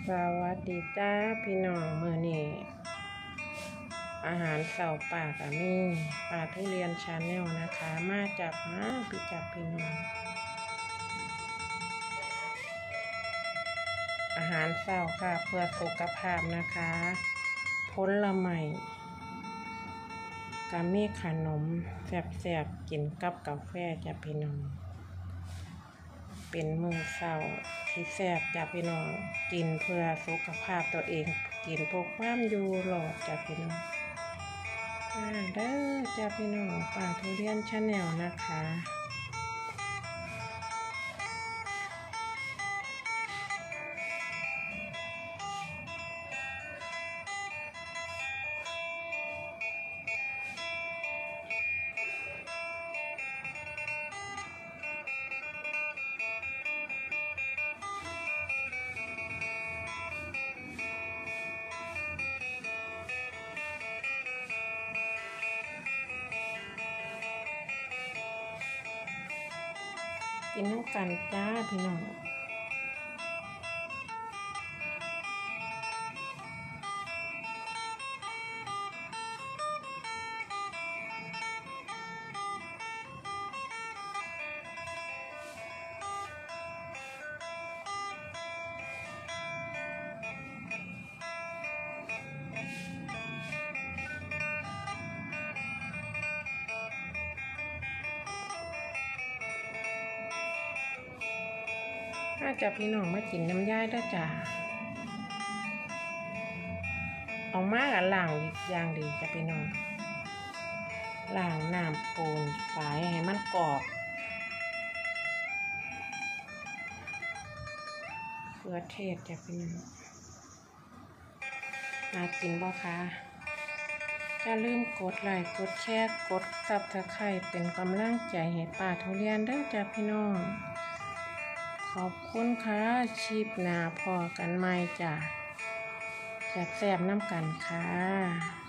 สวัสดีจ้าพี่น้องมื้อนี้อาหารเช้าป่ากับมีปลาทุเรียนชาแนลนะคะมาจากพี่น้องอาหารเช้าค่ะเพื่อสุขภาพนะคะผลไม้กับมีขนมแซ่บๆกินกับกาแฟจ้าพี่น้องเป็นมื้อเช้าที่แซ่บจ้าพี่น้องกินเพื่อสุขภาพตัวเองกินพวกความอยู่รอดจ้าพี่น้องเด้อจ้าพี่น้องปลาทุเรียนชาแนลนะคะกินน้ำกันจ้าพี่น้องถ้าจะพี่น้องมากินน้ำย่ายได้จ้าเอามากล้างอย่างดีจ้าพี่น้องล้างน้ำปูนฝายให้มันกรอบเขือเทศจ้าพี่น้องมากินบ่คะอย่าลืมกดไลค์กดแชร์กดSubscribeเป็นกำลังใจให้ป้าทุเรียนเด้อจ้าพี่น้องขอบคุณค่ะชิปหน้าพอกันใหม่จ้ะแซ่บๆน้ำกันค่ะ